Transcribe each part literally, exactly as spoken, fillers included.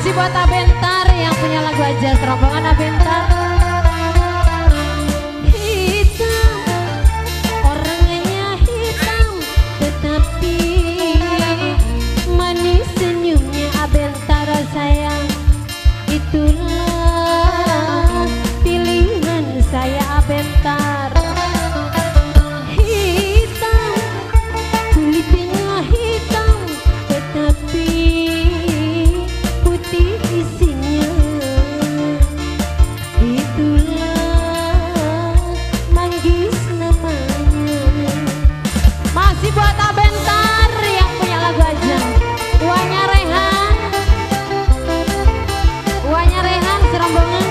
Masih buat Abentar yang punya lagu aja rombongan Abentar. Hitam, orangnya hitam, tetapi manis senyumnya Abentar sayang. Itulah pilihan saya Abentar. Hitam, kulitnya hitam, tetapi putih isinya. Itulah manggis namanya. Masih buat Abentar yang punya lagu aja. Uangnya Rehan, uangnya Rehan serombongan.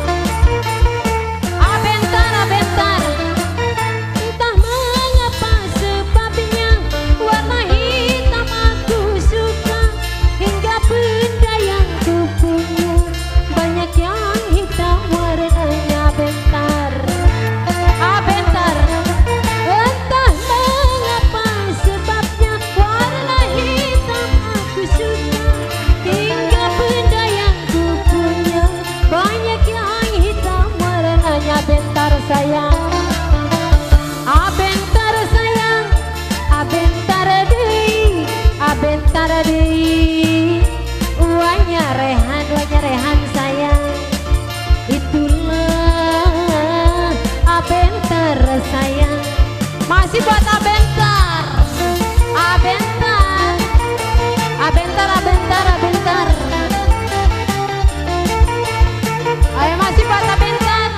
Abentar, Abentar. Entah mengapa sebabnya warna hitam aku suka, hingga benda yang ku punya banyak yang hitam warnanya Abentar. Abentar. Entah mengapa sebabnya warna hitam aku suka, hingga benda yang ku punya banyak yang hitam warnanya Abentar sayang. Abentar sayang, Abentar deui, Abentar deui. Uangnya Rehan, uangnya Rehan sayang. Itulah Abentar sayang. Masih buat Abentar. Abentar. Abentar, Abentar, Abentar. Ayo masih buat Abentar.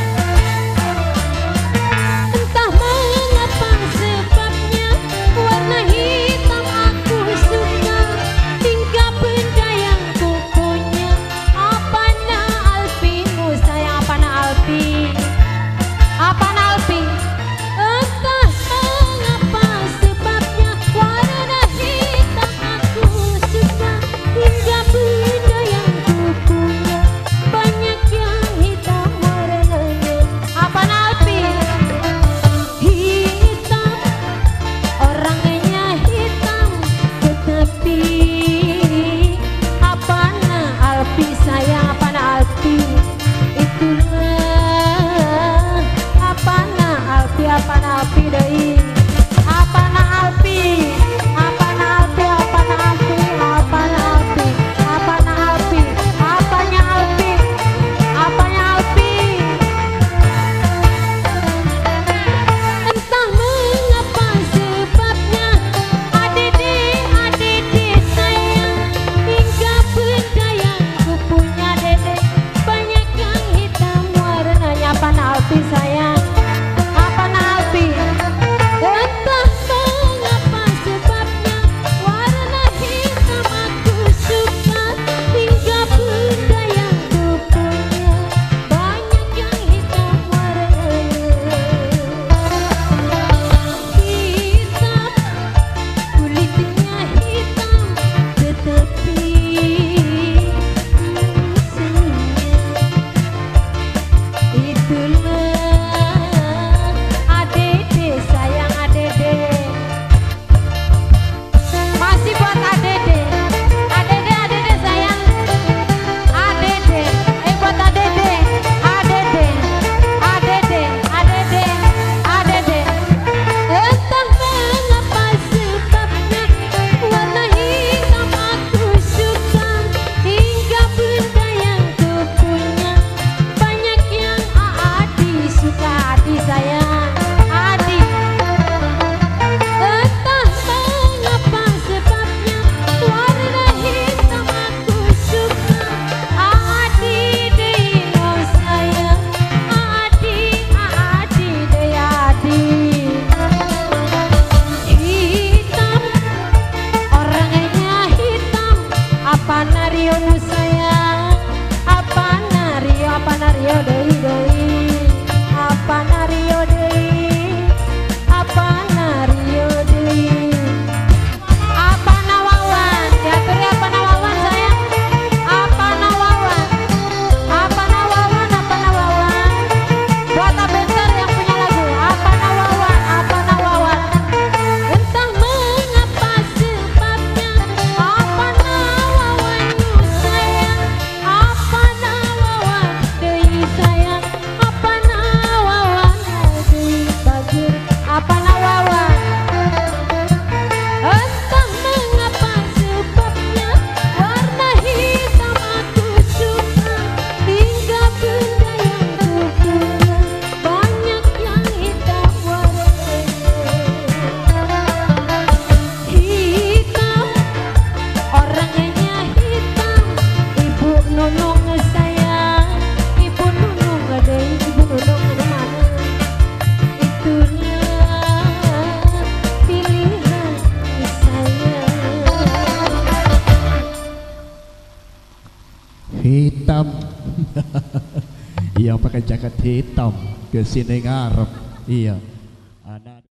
Entah mengapa sebabnya warna hitam aku suka, hingga benda yang ku punya. Apana Alpimu sayang, apana Alpi, apana Alpi. Entah mengapa sebabnya warna hitam aku suka, hingga benda yang ku punya banyak yang hitam warnanya. Apana Alpi? Hitam, orangnya hitam, tetapi apana Alpi sayang, apana Alpi. Itulah apana Alpi, apana Alpi deui. Apana Alpi, apana Alpi, apana Alpi, apana Alpi, apana Alpi, apanya Alpi, apanya Alpi. Entah mengapa sebabnya adede, adede sayang, hingga benda yang ku punya dede banyak yang hitam warnanya. Apana Alpi sayang, apana Alpi. pakai jaket hitam ke sini ngarep. Iya. Anak